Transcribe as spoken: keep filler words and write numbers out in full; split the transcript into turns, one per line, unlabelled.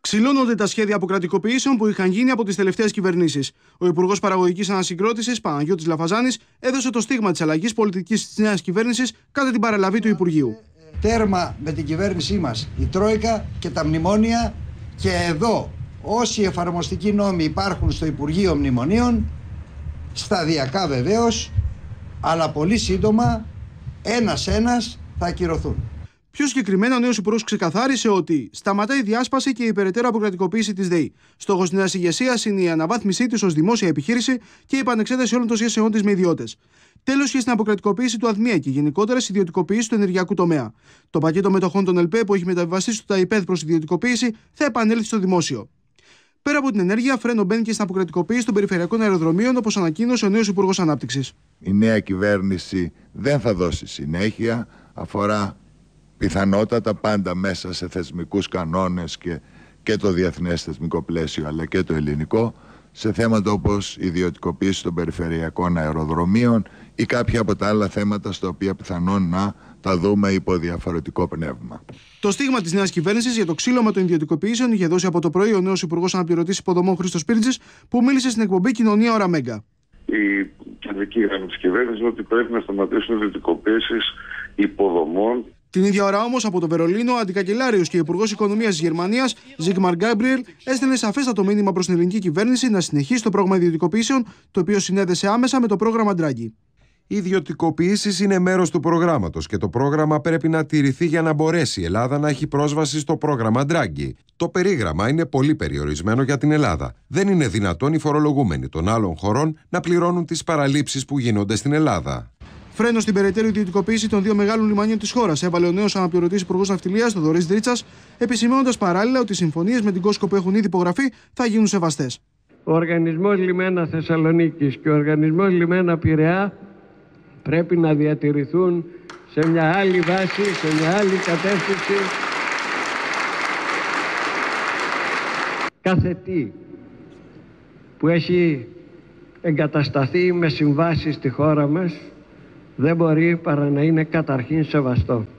Ξυλώνονται τα σχέδια αποκρατικοποιήσεων που είχαν γίνει από τις τελευταίες κυβερνήσεις. Ο Υπουργός Παραγωγικής Ανασυγκρότησης, Παναγιώτης Λαφαζάνης, έδωσε το στίγμα της αλλαγής πολιτικής της νέας κυβέρνησης κατά την παραλαβή του Υπουργείου.
Τέρμα με την κυβέρνησή μας, η Τρόικα και τα μνημόνια, και εδώ όσοι εφαρμοστικοί νόμοι υπάρχουν στο Υπουργείο Μνημονίων, σταδιακά βεβαίως, αλλά πολύ σύντομα, ένας-ένας θα ακυρωθούν.
Πιο συγκεκριμένα, ο νέος υπουργός ξεκαθάρισε ότι σταματάει η διάσπαση και η περαιτέρω αποκρατικοποίηση της ΔΕΗ. Στόχος της νέας ηγεσίας είναι η αναβάθμισή της ως δημόσια επιχείρηση και η επανεξέταση όλων των σχέσεών της με ιδιώτες. Τέλος, και στην αποκρατικοποίηση του ΑΔΜΙΑ και γενικότερα στην ιδιωτικοποίηση του ενεργειακού τομέα. Το πακέτο μετοχών των ΕΛΠΕ που έχει μεταβιβαστεί στο ΤΑΙΠΕΔ προς ιδιωτικοποίηση θα επανέλθει στο δημόσιο. Πέρα από την ενέργεια, φρένο μπαίνει και στην αποκρατικοποίηση των περιφερειακών αεροδρομίων, όπως ανακοίνωσε ο νέος Υπουργός Ανάπτυξης.
Η νέα κυβέρνηση δεν θα δώσει συνέχεια, αφορά πιθανότατα πάντα μέσα σε θεσμικούς κανόνες και, και το διεθνές θεσμικό πλαίσιο αλλά και το ελληνικό, σε θέματα όπως η ιδιωτικοποίηση των περιφερειακών αεροδρομίων ή κάποια από τα άλλα θέματα στα οποία πιθανόν να τα δούμε υπό διαφορετικό πνεύμα.
Το στίγμα της νέας κυβέρνησης για το ξύλωμα των ιδιωτικοποιήσεων είχε δώσει από το πρωί ο νέος Υπουργός Αναπληρωτής Υποδομών Χρήστος Πύρτζης, που μίλησε στην εκπομπή Κοινωνία Ώρα Μέγκα.
Η κεντρική γραμμή της κυβέρνησης είναι ότι πρέπει να σταματήσουν οι ιδιωτικοποίησεις υποδομών.
Την ίδια ώρα όμως, από το Βερολίνο, ο αντικαγκελάριος και υπουργός οικονομίας της Γερμανίας, Ζίγμαρ Γκάμπριελ, έστελνε σαφέστατο μήνυμα προς την ελληνική κυβέρνηση να συνεχίσει το πρόγραμμα ιδιωτικοποίησεων, το οποίο συνέδεσε άμεσα με το πρόγραμμα Ντράγκη.
Οι ιδιωτικοποιήσεις είναι μέρος του προγράμματος και το πρόγραμμα πρέπει να τηρηθεί για να μπορέσει η Ελλάδα να έχει πρόσβαση στο πρόγραμμα Ντράγκη. Το περίγραμμα είναι πολύ περιορισμένο για την Ελλάδα. Δεν είναι δυνατόν οι φορολογούμενοι των άλλων χωρών να πληρώνουν τις παραλήψεις που γίνονται στην Ελλάδα.
Φρένο στην περαιτέρω ιδιωτικοποίηση των δύο μεγάλων λιμανίων της χώρας έβαλε ο νέος αναπληρωτής υπουργός ναυτιλίας, Θοδωρής Δρίτσας, επισημαίνοντας παράλληλα ότι οι συμφωνίες με την Κόσκο που έχουν ήδη υπογραφεί θα γίνουν σεβαστές.
Ο Οργανισμός Λιμένα Θεσσαλονίκης και ο Οργανισμός Λιμένα Πειραιά πρέπει να διατηρηθούν σε μια άλλη βάση, σε μια άλλη κατεύθυνση. Κάθε τι που έχει εγκατασταθεί με συμβάσεις στη χώρα μας δεν μπορεί παρά να είναι καταρχήν σεβαστό.